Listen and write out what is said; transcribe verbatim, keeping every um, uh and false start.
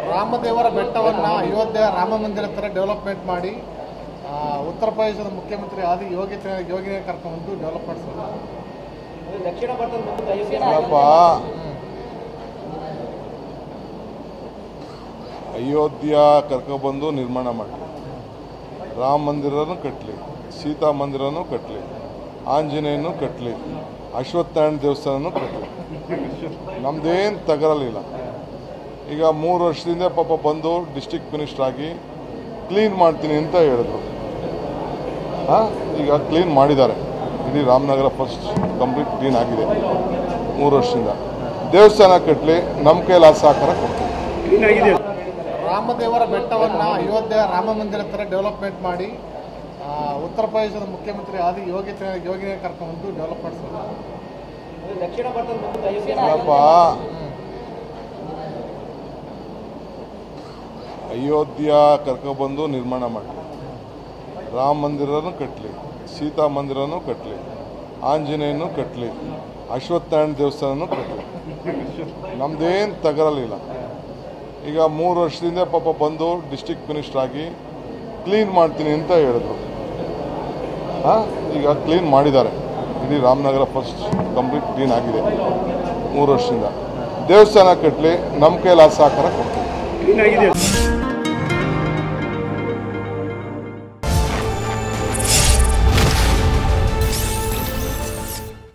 ರಾಮದೇವರ ಬೆಟ್ಟವನ್ನು ಅಯೋಧ್ಯೆ ರಾಮ ಮಂದಿರ ಥರ ಡೆವಲಪ್ಮೆಂಟ್ ಮಾಡಿ ಉತ್ತರ ಪ್ರದೇಶದ ಮುಖ್ಯಮಂತ್ರಿ ಆದಿ ಯೋಗಿ ಯೋಗಿನೇ ಕರ್ಕೊಂಡು ಡೆವಲಪ್ ಮಾಡಿಸ್ತಾರೆ. ದಕ್ಷಿಣ ಭಾರತದ ಅಯೋಧ್ಯ ಕರ್ಕೊಬಂದು ನಿರ್ಮಾಣ ಮಾಡಲಿ, ರಾಮ ಮಂದಿರನೂ ಕಟ್ಟಲಿ, ಸೀತಾ ಮಂದಿರನೂ ಕಟ್ಟಲಿ, ಆಂಜನೇಯನೂ ಕಟ್ಟಲಿ, ಅಶ್ವತ್ಥನಾರಾಯಣ ದೇವಸ್ಥಾನನೂ ಕಟ್ಟಲಿ. ನಮ್ದೇನು ತಗರಲಿಲ್ಲ. ಈಗ ಮೂರು ವರ್ಷದಿಂದ ಪಾಪ ಬಂದು ಡಿಸ್ಟ್ರಿಕ್ಟ್ ಮಿನಿಸ್ಟರ್ ಆಗಿ ಕ್ಲೀನ್ ಮಾಡ್ತೀನಿ ಅಂತ ಹೇಳಿದ್ರು. ಹಾಂ, ಈಗ ಕ್ಲೀನ್ ಮಾಡಿದ್ದಾರೆ. ಇಡೀ ರಾಮನಗರ ಫಸ್ಟ್ ಕಂಪ್ಲೀಟ್ ಕ್ಲೀನ್ ಆಗಿದೆ. ಮೂರು ವರ್ಷದಿಂದ ದೇವಸ್ಥಾನ ಕಟ್ಟಲಿ, ನಮ್ಮ ಕೈಲಿ ಸಹಕಾರ ಕೊಡ್ತೀವಿ. ರಾಮದೇವರ ಬೆಟ್ಟವನ್ನು ಅಯೋಧ್ಯೆ ರಾಮ ಮಂದಿರ ಥರ ಡೆವಲಪ್ಮೆಂಟ್ ಮಾಡಿ ಉತ್ತರ ಪ್ರದೇಶದ ಮುಖ್ಯಮಂತ್ರಿ ಆದಿ ಯೋಗಿ ಯೋಗಿನೇ ಕರ್ಕೊಂಡು ಡೆವಲಪ್ ಮಾಡಿಸ್ತಾರೆ. ದಕ್ಷಿಣ ಭಾರತದ ಅಯೋಧ್ಯ ಕರ್ಕೊಬಂದು ನಿರ್ಮಾಣ ಮಾಡಲಿ, ರಾಮ ಮಂದಿರನೂ ಕಟ್ಟಲಿ, ಸೀತಾ ಮಂದಿರನೂ ಕಟ್ಟಲಿ, ಆಂಜನೇಯನೂ ಕಟ್ಟಲಿ, ಅಶ್ವತ್ಥನಾರಾಯಣ ದೇವಸ್ಥಾನನೂ ಕಟ್ಟಲಿ. ನಮ್ದೇನು ತಗರಲಿಲ್ಲ. ಈಗ ಮೂರು ವರ್ಷದಿಂದ ಪಾಪ ಬಂದು ಡಿಸ್ಟ್ರಿಕ್ಟ್ ಮಿನಿಸ್ಟರ್ ಆಗಿ ಕ್ಲೀನ್ ಮಾಡ್ತೀನಿ ಅಂತ ಹೇಳಿದ್ರು. ಹಾಂ, ಈಗ ಕ್ಲೀನ್ ಮಾಡಿದ್ದಾರೆ. ಇಡೀ ರಾಮನಗರ ಫಸ್ಟ್ ಕಂಪ್ಲೀಟ್ ಕ್ಲೀನ್ ಆಗಿದೆ. ಮೂರು ವರ್ಷದಿಂದ ದೇವಸ್ಥಾನ ಕಟ್ಟಲಿ, ನಮ್ಮ ಕೈಲಿ ಸಹಕಾರ ಕೊಡ್ತೀವಿ.